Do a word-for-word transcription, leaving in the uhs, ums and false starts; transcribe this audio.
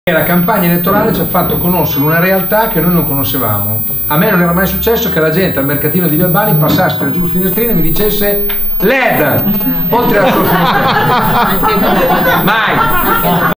La campagna elettorale ci ha fatto conoscere una realtà che noi non conoscevamo. A me non era mai successo che la gente al mercatino di Via Bari passasse tra giù il finestrino e mi dicesse L E D oltre alla sua finestrina. Mai!